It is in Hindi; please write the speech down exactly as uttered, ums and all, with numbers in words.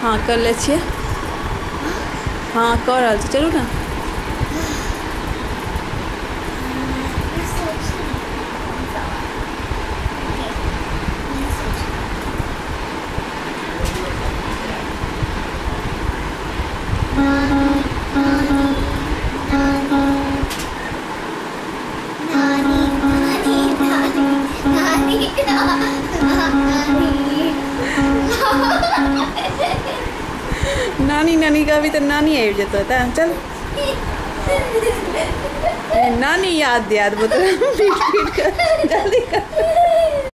हाँ कर ले छिए। हाँ कर रहल छी, चलू ना। नानी नानी का भी तो नानी आई जतो था। चल नानी याद याद बोल जल्दी कर।